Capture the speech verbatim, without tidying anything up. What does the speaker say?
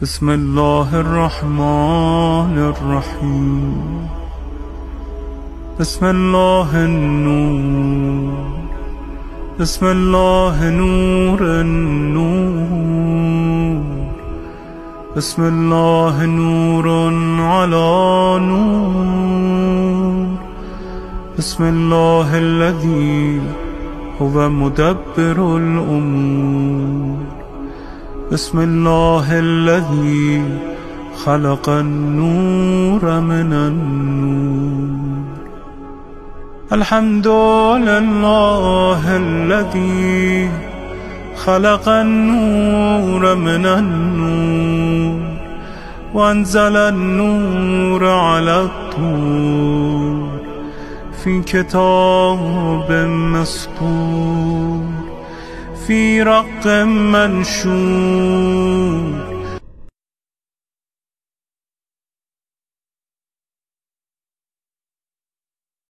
بسم الله الرحمن الرحیم. بسم الله النور، بسم الله نور النور، بسم الله نور على نور، بسم الله الذي هو مدبر الأمور، بسم الله الذي خلق النور من النور. الحمد لله الذي خلق النور من النور وأنزل النور على الطور في كتاب مسطور في رق منشور